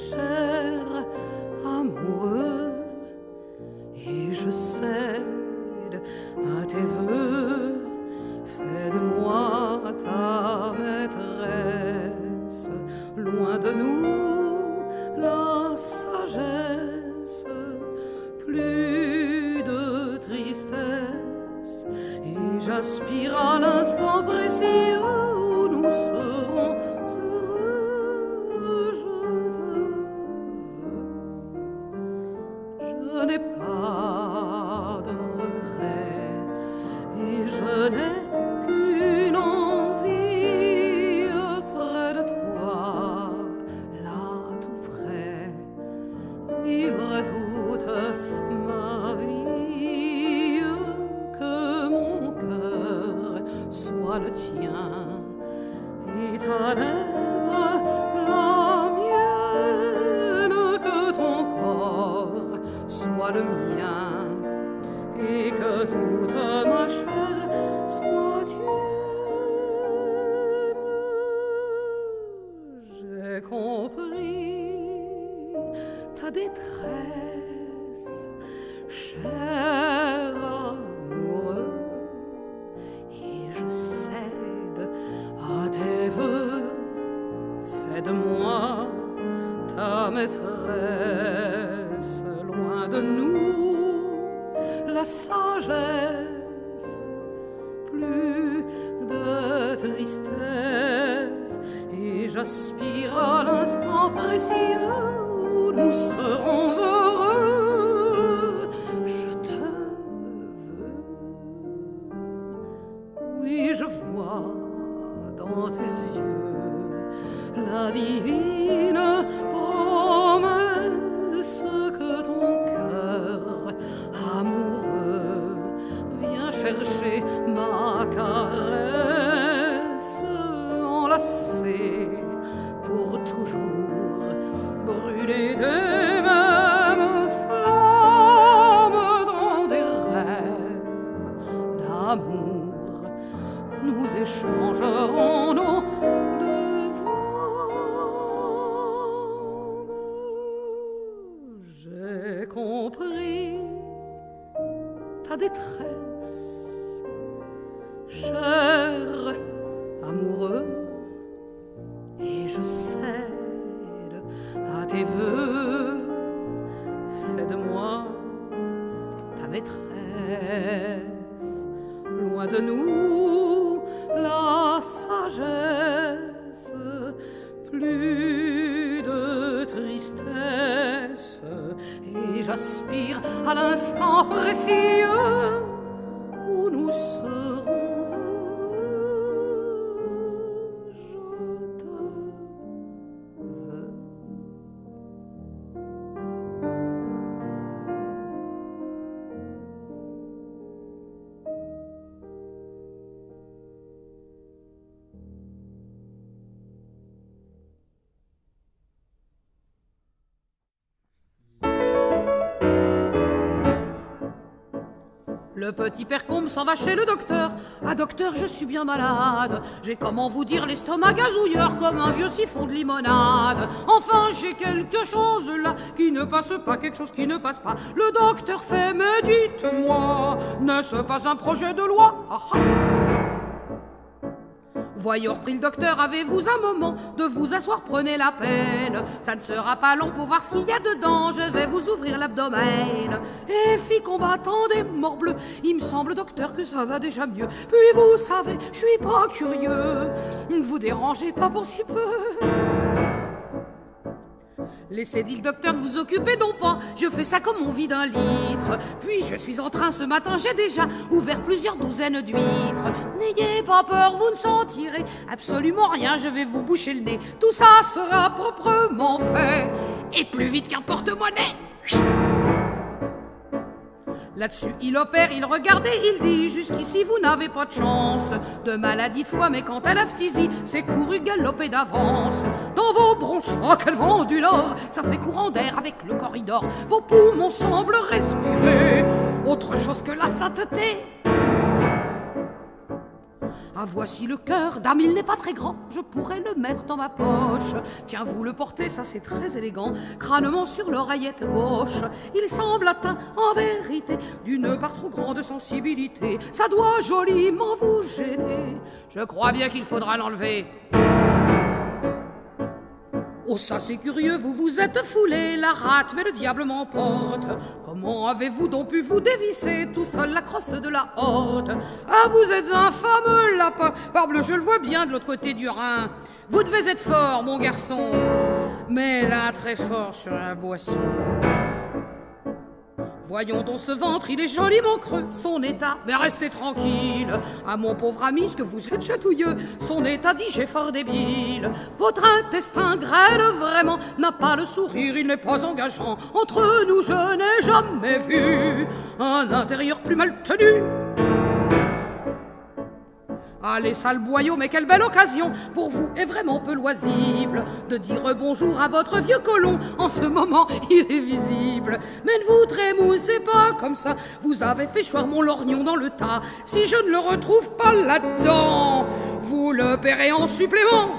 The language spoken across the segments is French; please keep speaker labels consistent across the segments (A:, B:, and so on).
A: cher amoureux, et je cède à tes voeux. Fais de moi ta maîtresse, loin de nous la sagesse, plus de tristesse, et j'aspire à l'instant précis où nous serons heureux. Je n'ai pas de regrets, et je n'ai qu'une envie près de toi, là tout près, vivre toute ma vie, que mon cœur soit le tien et ta lèvre la mienne, que ton corps soit le mien et que toute ma chair soit tienne. J'ai compris ta détresse, cher amoureux, et je cède à tes voeux. Fais de moi ta maîtresse, loin de nous la sagesse, plus de tristesse, et j'aspire à l'instant précis où nous serons heureux. Je te veux, oui, je vois dans tes yeux la divine promesse que ton cœur amoureux vient chercher ma caresse, enlacée pour toujours, brûlée des mêmes flammes dans des rêves d'amour. Nous échangerons nos deux âmes. J'ai compris ta détresse, cher amoureux, et je cède à tes voeux. Fais de moi ta maîtresse, loin de nous la sagesse, plus de tristesse, et j'aspire à l'instant précis où nous serons heureux. Je te veux. Le petit père Combe s'en va chez le docteur. Ah docteur, je suis bien malade. J'ai, comment vous dire, l'estomac gazouilleur comme un vieux siphon de limonade. Enfin, j'ai quelque chose là qui ne passe pas, quelque chose qui ne passe pas. Le docteur fait, mais dites-moi, n'est-ce pas un projet de loi? Ah, ah. Voyons, reprit le docteur, avez-vous un moment de vous asseoir, prenez la peine. Ça ne sera pas long pour voir ce qu'il y a dedans, je vais vous ouvrir l'abdomen. Et fille combattant des morts-bleus, il me semble, docteur, que ça va déjà mieux. Puis vous savez, je suis pas curieux, ne vous dérangez pas pour si peu. Laissez, dit le docteur, ne vous occupez donc pas, je fais ça comme on vide un litre. Puis je suis en train ce matin, j'ai déjà ouvert plusieurs douzaines d'huîtres. N'ayez pas peur, vous ne sentirez absolument rien, je vais vous boucher le nez. Tout ça sera proprement fait, et plus vite qu'un porte-monnaie. Là-dessus, il opère, il regarde et il dit: jusqu'ici, vous n'avez pas de chance de maladie de foie, mais quant à la phtisie, c'est couru galopé d'avance. Dans vos bronches, oh, quel vent du nord, ça fait courant d'air avec le corridor. Vos poumons semblent respirer autre chose que la sainteté. Ah, voici le cœur, dame, il n'est pas très grand, je pourrais le mettre dans ma poche. Tiens, vous le portez, ça c'est très élégant, crânement sur l'oreillette gauche. Il semble atteint, en vérité, d'une part trop grande sensibilité. Ça doit joliment vous gêner, je crois bien qu'il faudra l'enlever. Oh, ça c'est curieux, vous vous êtes foulé la rate, mais le diable m'emporte. Comment avez-vous donc pu vous dévisser tout seul la crosse de la horte? Ah, vous êtes un fameux lapin, parbleu, je le vois bien de l'autre côté du Rhin. Vous devez être fort, mon garçon, mais là très fort sur la boisson. Voyons donc ce ventre, il est joliment creux, son état, mais restez tranquille. Ah, mon pauvre ami, ce que vous êtes chatouilleux, son état dit j'ai fort débile. Votre intestin grêle vraiment n'a pas le sourire, il n'est pas engageant. Entre nous, je n'ai jamais vu un intérieur plus mal tenu. Allez, sale boyau, mais quelle belle occasion pour vous est vraiment peu loisible de dire bonjour à votre vieux colon. En ce moment, il est visible. Mais ne vous trémoussez pas comme ça, vous avez fait choir mon lorgnon dans le tas. Si je ne le retrouve pas là-dedans, vous le paierez en supplément.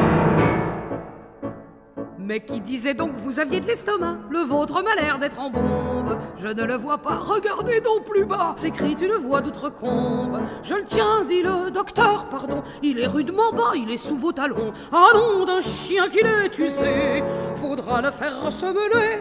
A: Mais qui disait donc que vous aviez de l'estomac? Le vôtre m'a l'air d'être en bombe. Je ne le vois pas. Regardez donc plus bas, s'écrie une voix d'outre-combe. Je le tiens, dit le docteur, pardon. Il est rudement bas, il est sous vos talons. Ah non, d'un chien qu'il est usé, faudra le faire ressemeler.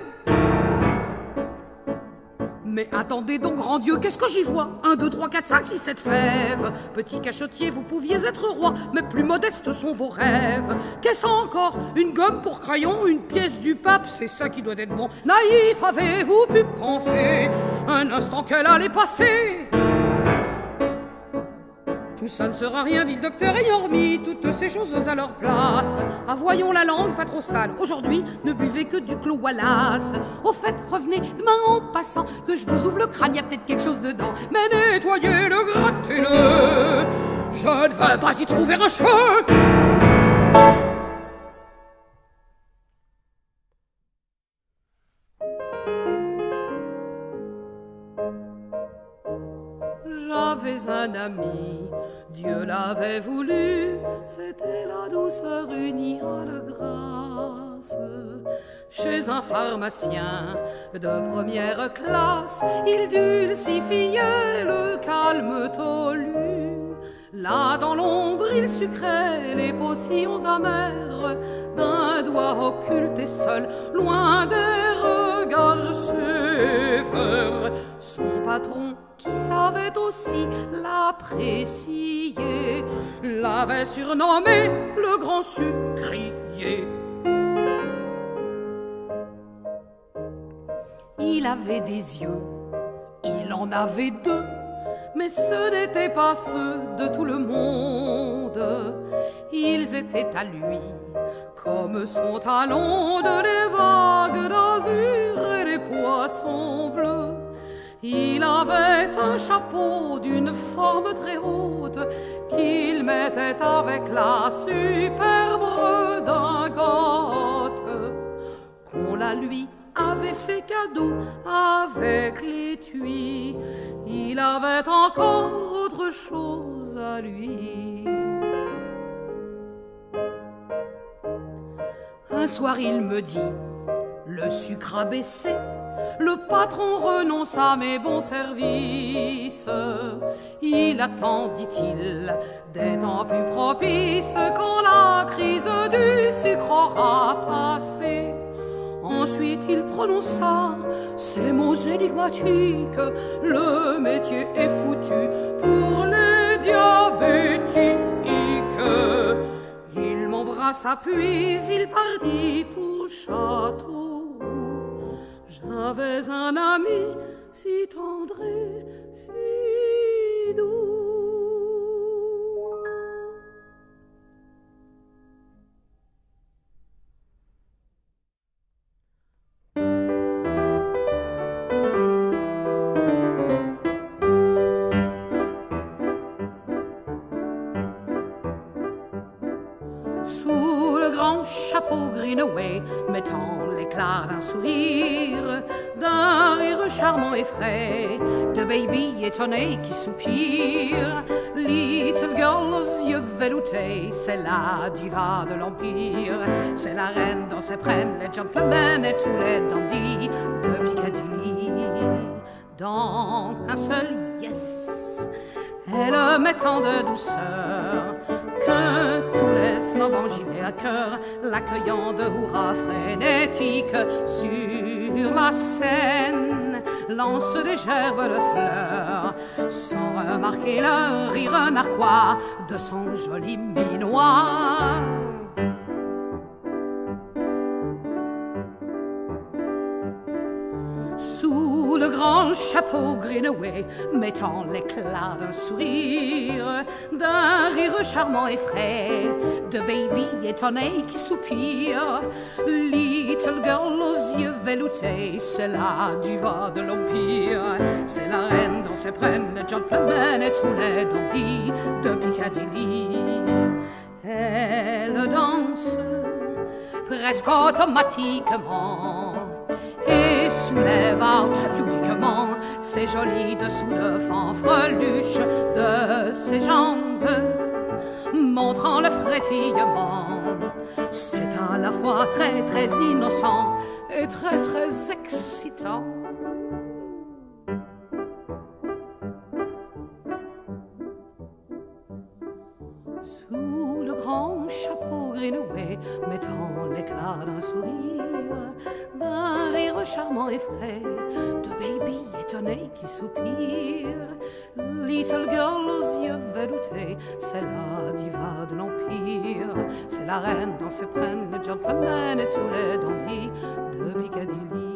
A: Mais attendez donc, grand Dieu, qu'est-ce que j'y vois? 1, 2, 3, 4, 5, 6, 7 fèves. Petit cachotier, vous pouviez être roi, mais plus modestes sont vos rêves. Qu'est-ce encore? Une gomme pour crayon, une pièce du pape, c'est ça qui doit être bon. Naïf, avez-vous pu penser un instant qu'elle allait passer? Tout ça ne sera rien, dit le docteur, ayant remis toutes ces choses à leur place. Ah, voyons la langue pas trop sale. Aujourd'hui, ne buvez que du Clos Wallace. Au fait, revenez demain en passant, que je vous ouvre le crâne, y a peut-être quelque chose dedans. Mais nettoyez-le, grattez-le, je ne veux pas y trouver un cheveu. J'avais un ami, Dieu l'avait voulu, c'était la douceur unie à la grâce. Chez un pharmacien de première classe, il dulcifiait le calme tolu. Là dans l'ombre il sucrait les potions amères d'un doigt occulte et seul, loin des regards sévères. Son patron, qui savait aussi l'apprécier, l'avait surnommé le grand sucrier. Il avait des yeux, il en avait deux, mais ce n'étaient pas ceux de tout le monde. Ils étaient à lui comme son talon de les vagues d'azur et les poissons bleus. Il avait un chapeau d'une forme très haute qu'il mettait avec la superbe redingote qu'on la lui avait fait cadeau avec l'étui. Il avait encore autre chose à lui. Un soir il me dit, le sucre a baissé, le patron renonce à mes bons services. Il attend, dit-il, des temps plus propices, quand la crise du sucre aura passé. Ensuite il prononça ces mots énigmatiques, le métier est foutu pour les diabétiques. Il m'embrassa puis il partit pour Châteauroux. J'avais un ami si tendre et si doux. Sous le grand chapeau Greenaway, mettant les l'éclat d'un sourire, d'un rire charmant et frais, de baby étonné qui soupire. Little girl aux yeux veloutés, c'est la diva de l'Empire. C'est la reine dont se prennent les gentlemen et tous les dandys de Piccadilly. Dans un seul yes, elle met tant de douceur que tous les snobs en gilet à cœur, l'accueillant de hurrahs frénétiques sur la scène, lance des gerbes de fleurs, sans remarquer le rire narquois de son joli minois. Sous le grand chapeau Greenaway, mettant l'éclat d'un sourire, d'un rire charmant et frais, de baby étonné qui soupire. Little girl aux yeux veloutés, c'est la diva de l'Empire. C'est la reine dont se prennent les gentlemen et tous les dandys de Piccadilly. Elle danse presque automatiquement et soulève très pudiquement ses jolis dessous de fanfreluche de ses jambes, montrant le frétillement. C'est à la fois très très innocent et très très excitant. Sous le grand chapeau Greenaway, mettant l'éclat d'un sourire, d'un rire charmant et frais, de baby étonné qui soupire. Little girl aux yeux veloutés, c'est la diva de l'Empire. C'est la reine dont se prennent les gentlemen et tous les dandys de Piccadilly.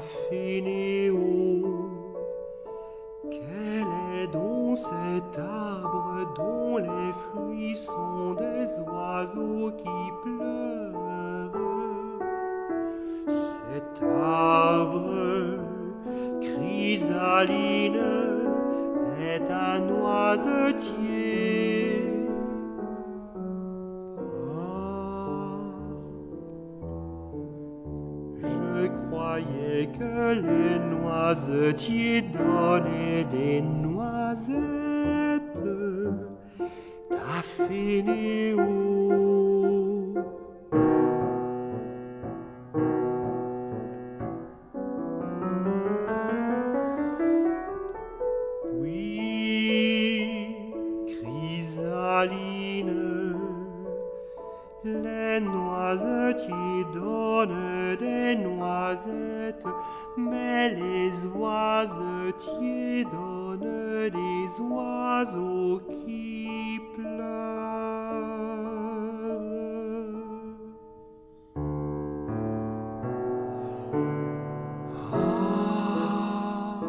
B: Tafénéo. Quel est donc cet arbre dont les fruits sont des oiseaux qui pleurent? Cet arbre, chrysaline, est un noisetier. Je croyais que les noisetiers donnaient des noisettes. Tafénéo. Oui, chrysaline, les noisetiers donnent des noisettes, mais les oisetiers donnent des oiseaux qui pleurent. Ah.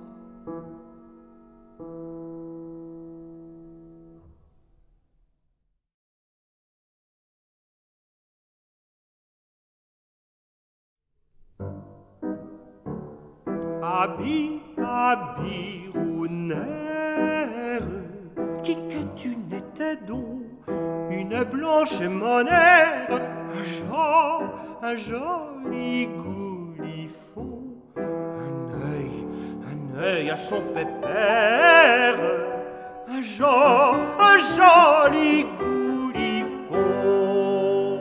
B: Abi, Abirounère, qui que tu n'étais donc, une blanche monnaie, un joli goulifon, un œil à son pépère, un joli goulifon.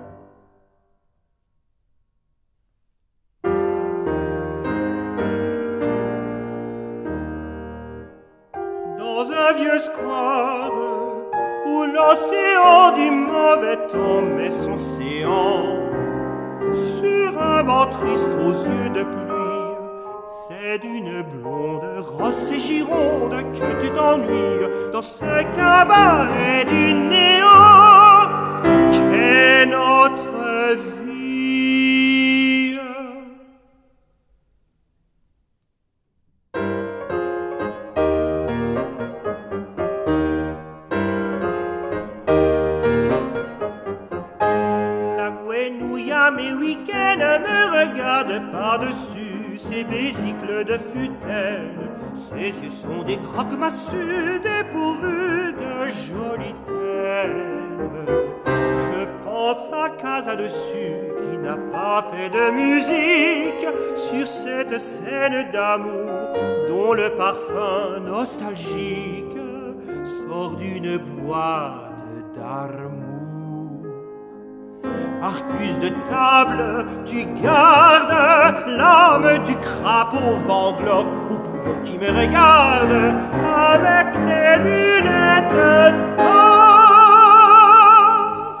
B: Dans un vieux square où l'océan du mauvais temps met son séant, sur un banc triste aux yeux de pluie, c'est d'une blonde rosse et gironde que tu t'ennuies dans ce cabaret du néant qu'est notre vie. Mes week-ends me regardent par-dessus ces bésicles de futelle. Ses yeux sont des croque-massus dépourvus de jolies têtes. Je pense à Casa dessus qui n'a pas fait de musique sur cette scène d'amour dont le parfum nostalgique sort d'une boîte d'amour. Arcus de table, tu gardes l'âme du crapaud vangloc ou bouillon qui me regarde avec tes lunettes d'or.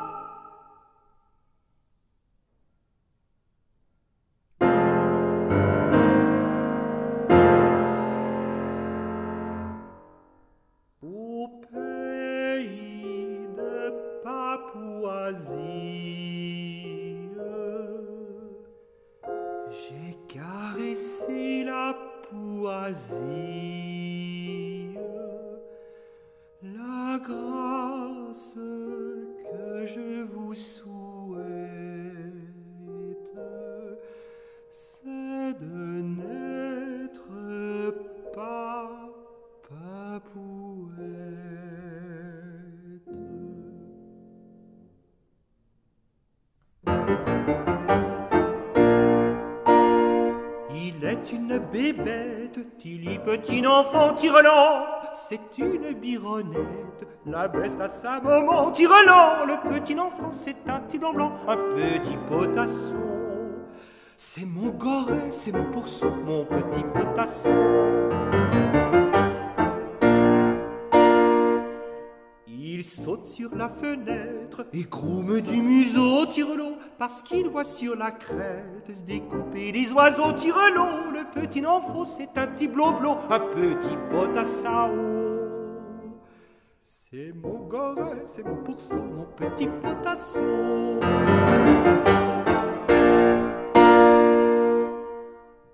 B: Au pays de Papouasie, j'ai caressé la poésie, la grâce que je vous souhaite, c'est de n'être pas papouette. Il est une bébête, Tilly, petit enfant, Tirelant, c'est une bironnette, la bête à sa maman, Tirelant, le petit enfant, c'est un petit blanc, un petit potasson. C'est mon goret, c'est mon pourceau, mon petit potasson. Il saute sur la fenêtre et groume du museau, Tirelon, parce qu'il voit sur la crête se découper les oiseaux, Tirelon. Le petit enfant, c'est un petit bloblo, un petit potassao. C'est mon goret, c'est mon pourceau, mon petit potasson.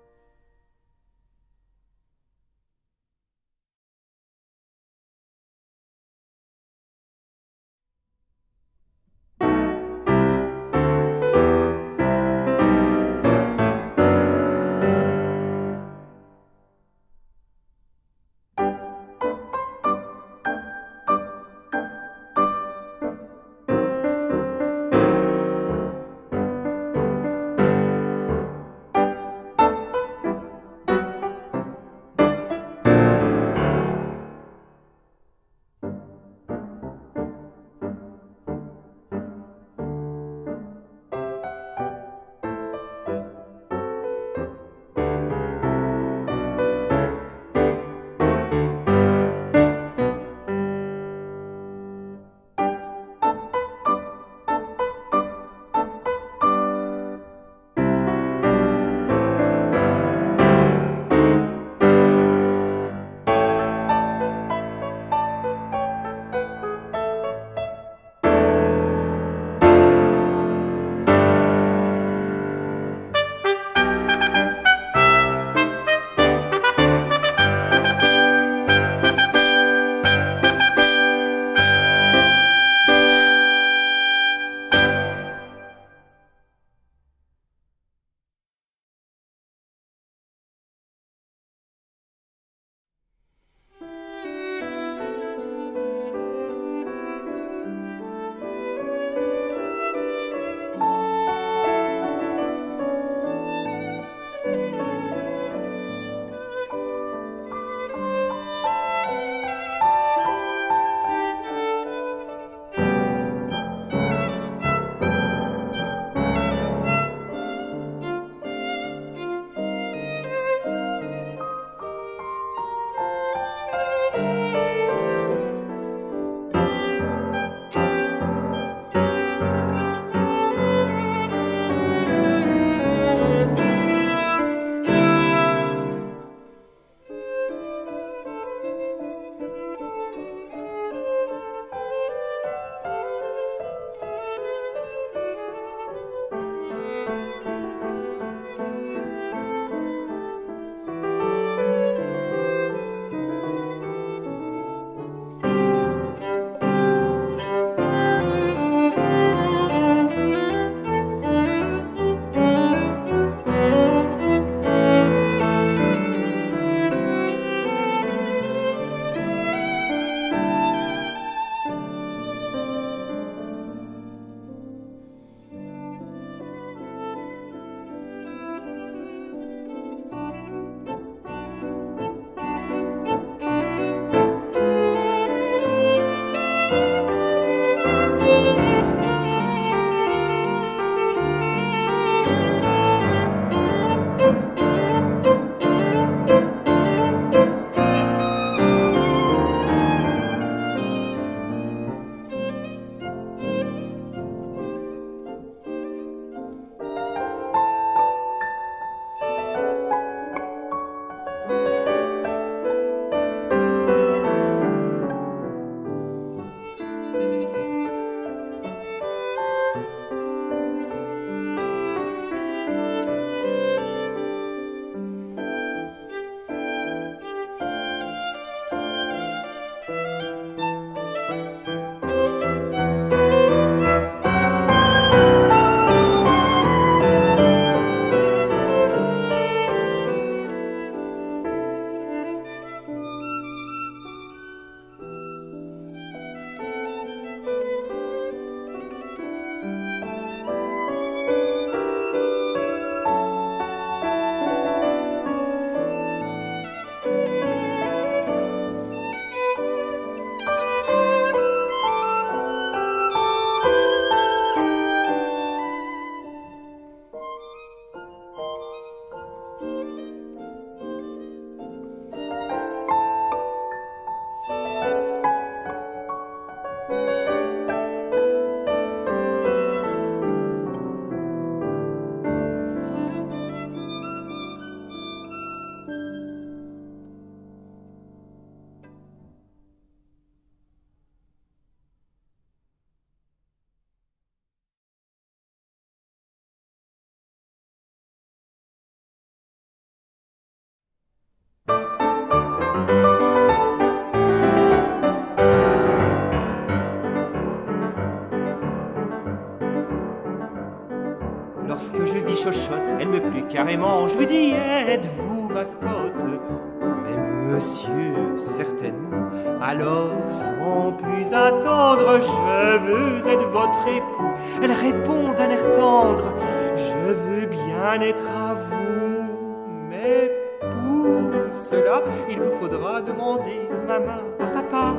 B: chochotte, elle me plaît carrément. Je lui dis, êtes-vous mascotte? Mais monsieur, certainement. Alors, sans plus attendre, je veux être votre époux. Elle répond d'un air tendre, je veux bien être à vous. Mais pour cela, il vous faudra demander ma main à papa.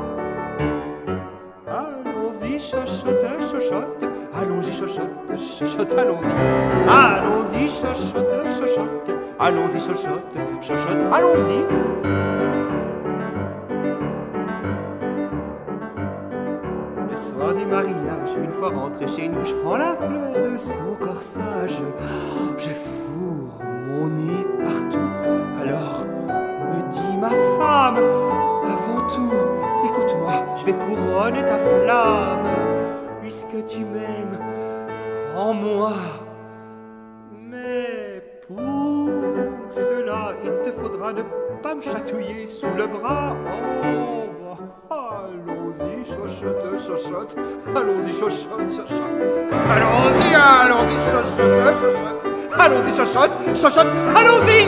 B: Allons-y, chochotte, chochotte. Allons-y, chochotte, chochotte, allons-y. Allons-y, chochotte, chochotte. Allons-y, chochotte, chochotte, allons-y. Le soir du mariage, une fois rentré chez nous, je prends la fleur de son corsage. Je fourre mon nez partout. Alors, me dit ma femme, avant tout, écoute-moi, je vais couronner ta flamme. Puisque tu m'aimes, prends-moi. Mais pour cela, il te faudra ne pas me chatouiller sous le bras. Oh, allons-y, chochotte, chochotte. Allons-y, chochotte, chochotte. Allons-y, allons-y, chochotte, chochotte. Allons-y, chochotte, chochotte. Allons-y.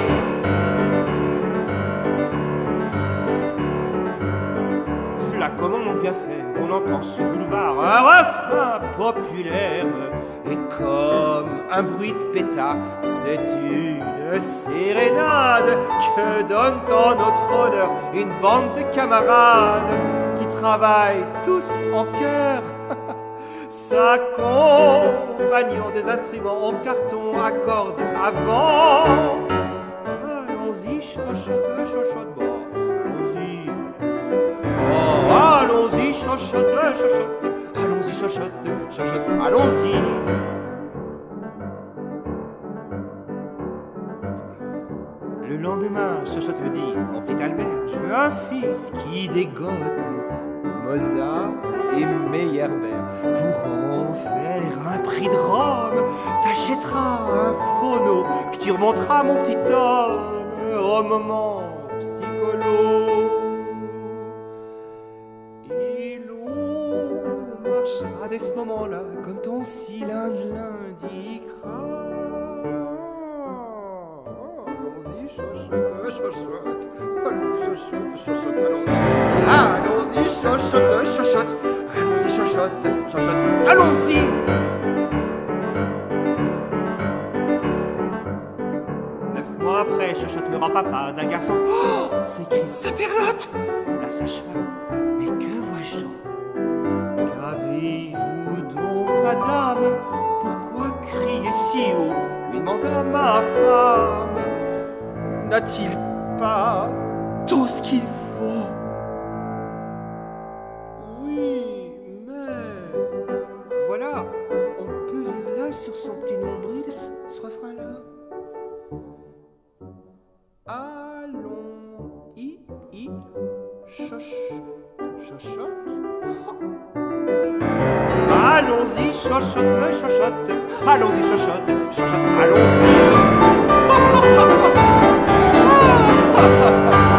B: Voilà comment on bien fait. On entend sous le boulevard un refrain populaire. Et comme un bruit de pétard, c'est une sérénade que donne en notre honneur une bande de camarades qui travaillent tous en chœur, s'accompagnant des instruments en carton à cordes avant. Allons-y, chochotte, chochotte, bon, allons-y. Oh, allons-y, chochotte, chochotte. Allons-y, chochotte, chochotte, allons-y. Le lendemain, chochotte me dit, mon petit Albert, je veux un fils qui dégote Mozart et Meyerbeer. Pour en faire un prix de Rome, t'achèteras un phono que tu remonteras, mon petit homme, au moment psycholo. Dès ce moment-là, comme ton cylindre l'indiquera. Allons-y, chochotte, chochotte. Allons-y, chochotte, chochotte, allons-y. Allons-y, chochotte, chochotte. Allons-y, chochotte, chochotte, allons-y. Mois après, chochotte me rend papa d'un garçon. Oh, s'écrie Saperlotte, la sage-femme. Mais que vois-je donc? Qu'avez-vous donc, madame? Pourquoi crier si haut? Lui demanda ma femme. N'a-t-il pas tout ce qu'il faut? Oui, mais voilà, on peut lire là sur son petit nombril ce refrain-là. Allons-y, chochotte. Allons-y, chochotte, chochotte. Allons-y, chochotte, chochotte, allons-y.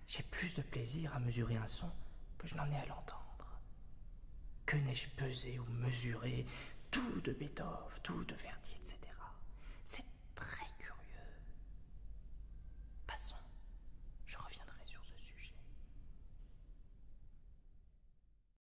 C: J'ai plus de plaisir à mesurer un son que je n'en ai à l'entendre. Que n'ai-je pesé ou mesuré tout de Beethoven, tout de Verdier.